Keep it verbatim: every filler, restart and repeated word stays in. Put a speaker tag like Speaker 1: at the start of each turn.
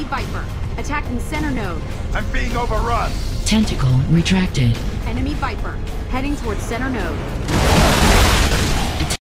Speaker 1: Enemy Viper. Attacking center node.
Speaker 2: I'm being overrun.
Speaker 3: Tentacle retracted.
Speaker 1: Enemy Viper. Heading towards center node.